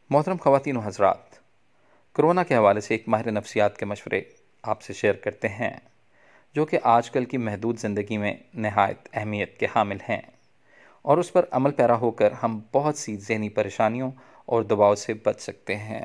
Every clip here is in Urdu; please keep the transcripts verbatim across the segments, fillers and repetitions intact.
محترم خواتین و حضرات، کرونا کے حوالے سے ایک ماہر نفسیات کے مشورے آپ سے شیئر کرتے ہیں جو کہ آج کل کی محدود زندگی میں نہایت اہمیت کے حامل ہیں، اور اس پر عمل پیرا ہو کر ہم بہت سی ذہنی پریشانیوں اور دباؤ سے بچ سکتے ہیں۔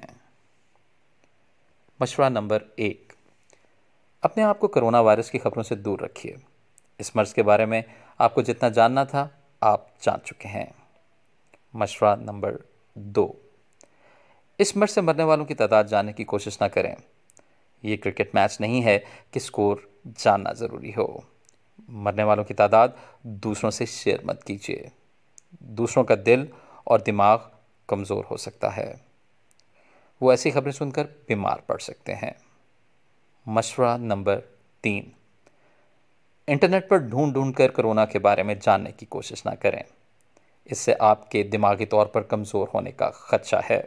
مشورہ نمبر ایک، اپنے آپ کو کرونا وائرس کی خبروں سے دور رکھیے۔ اس مرض کے بارے میں آپ کو جتنا جاننا تھا آپ جان چکے ہیں۔ مشورہ نمبر دو، اس مرض سے مرنے والوں کی تعداد جاننے کی کوشش نہ کریں۔ یہ کرکٹ میچ نہیں ہے کہ سکور جاننا ضروری ہو۔ مرنے والوں کی تعداد دوسروں سے شیئر مت کیجیے۔ دوسروں کا دل اور دماغ کمزور ہو سکتا ہے، وہ ایسی خبریں سن کر بیمار پڑ سکتے ہیں۔ مشورہ نمبر تین، انٹرنیٹ پر ڈھونڈ ڈھونڈ کر کرونا کے بارے میں جاننے کی کوشش نہ کریں۔ اس سے آپ کے دماغی طور پر کمزور ہونے کا خدشہ ہے۔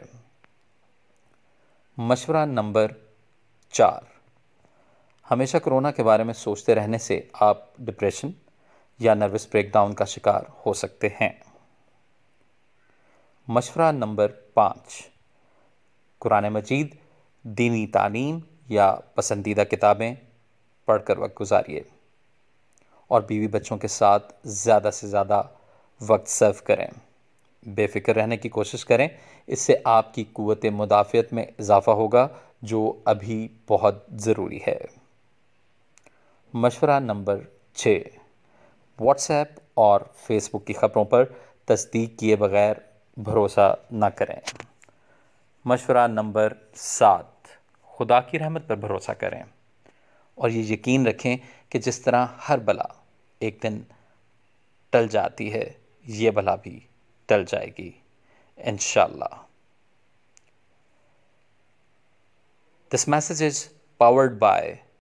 مشورہ نمبر چار، ہمیشہ کرونا کے بارے میں سوچتے رہنے سے آپ ڈپریشن یا نروس بریک ڈاؤن کا شکار ہو سکتے ہیں۔ مشورہ نمبر پانچ، قرآن مجید، دینی تعلیم یا پسندیدہ کتابیں پڑھ کر وقت گزاریے، اور بیوی بچوں کے ساتھ زیادہ سے زیادہ وقت سرو کریں۔ بے فکر رہنے کی کوشش کریں، اس سے آپ کی قوت مدافعت میں اضافہ ہوگا جو ابھی بہت ضروری ہے۔ مشورہ نمبر چھ، واٹس ایپ اور فیس بک کی خبروں پر تصدیق کیے بغیر بھروسہ نہ کریں۔ مشورہ نمبر سات، خدا کی رحمت پر بھروسہ کریں اور یہ یقین رکھیں کہ جس طرح ہر بلا ایک دن ٹل جاتی ہے، یہ بلا بھی ٹل جائے گی انشاءاللہ۔ This message is powered by